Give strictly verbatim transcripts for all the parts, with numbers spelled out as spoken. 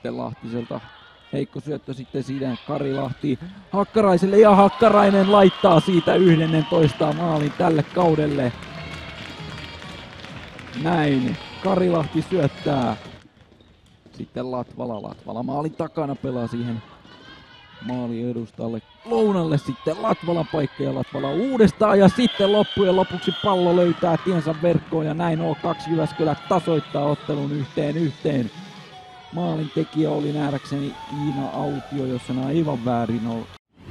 sitten Lahtiselta. Heikko syöttö sitten siinä Karilahti Hakkaraiselle ja Hakkarainen laittaa siitä yhdennentoista maalin tälle kaudelle. Näin, Karilahti syöttää. Sitten Latvala, Latvala maalin takana pelaa siihen maali edustalle. Lounalle sitten Latvalan paikka ja Latvala uudestaan ja sitten loppujen lopuksi pallo löytää tiensä verkkoon ja näin O kaksi Jyväskylä tasoittaa ottelun yhteen yhteen. Maalin tekijä oli nähdäkseni Iina Autio, jos en aivan väärin ole.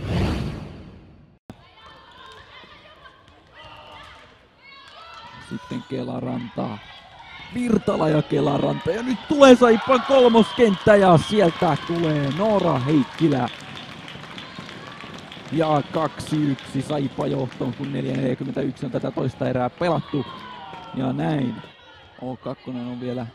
Sitten Kelaranta. Virtala ja Kelaranta ja nyt tulee Saipan kolmoskenttä ja sieltä tulee Noora Heikkilä. Ja kaksi yksi Saipa johtoon, kun neljä neljäkymmentäyksi on tätä toista erää pelattu. Ja näin. O kaksi on vielä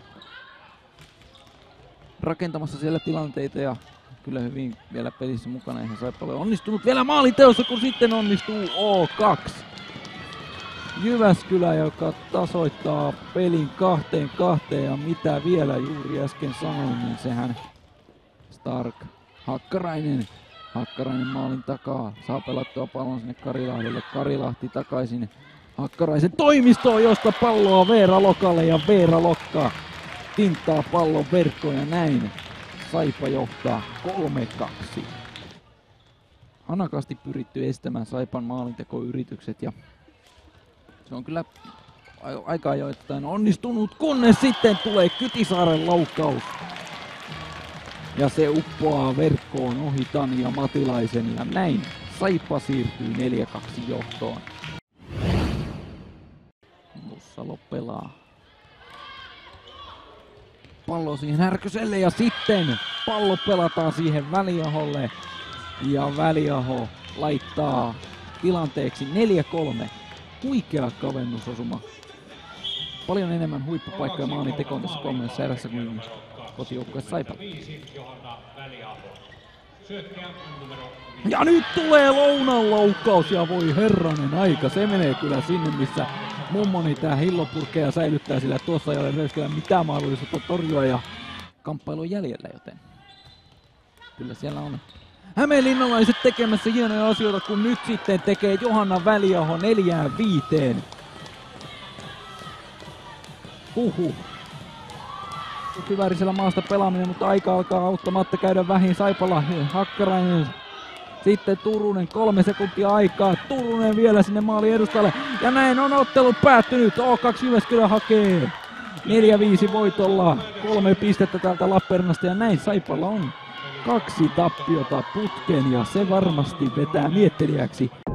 rakentamassa siellä tilanteita ja kyllä hyvin vielä pelissä mukana. Eihän Saipa ole onnistunut vielä maalinteossa, kun sitten onnistuu O kaksi. Jyväskylä, joka tasoittaa pelin kahteen kahteen ja mitä vielä juuri äsken sanoin, niin sehän Stark Hakkarainen. Hakkarainen maalin takaa, saa pelattua pallon sinne Karilahdelle, Karilahti takaisin Hakkaraisen toimistoon, josta palloa Veera Lokalle ja Veera Lokka tinttaa pallon verkkoon ja näin Saipa johtaa kolme kaksi. Hanakasti pyritty estämään Saipan maalintekoyritykset ja se on kyllä aika ajoittain onnistunut, kunnes sitten tulee Kytisaaren laukaus. Ja se uppoaa verkkoon ohi Tanja Matilaisen ja näin Saipa siirtyy neljä kaksi johtoon. Mussalo pelaa. Pallo siihen Härköselle ja sitten pallo pelataan siihen Väliaholle. Ja Väliaho laittaa tilanteeksi neljä kolme. Huikea kavennusosuma. Paljon enemmän huippupaikkoja maalintekoon tässä kolmannessa erässä kuin kotijoukkue Saipa. Ja nyt tulee Lounan loukkaus ja voi herranen aika. Se menee kyllä sinne, missä mummoni tää hillopurkkeja säilyttää, sillä tuossa ei ole myöskään mitään mahdollisuutta torjua ja kamppailu on jäljellä, joten kyllä siellä on hämeenlinnalaiset tekemässä hienoja asioita, kun nyt sitten tekee Johanna Väliaho neljään viiteen. Huhu. Kyvärisellä maasta pelaaminen, mutta aika alkaa auttamatta käydä vähin Saipala. Hakkarainen. Sitten Turunen, kolme sekuntia aikaa. Turunen vielä sinne maali edustalle. Ja näin on ottelu päättynyt. O kaksi Jyväskylä hakee neljä viisi voitolla. Kolme pistettä täältä Lappeenrannasta ja näin Saipalla on kaksi tappiota putken ja se varmasti vetää miettelijäksi.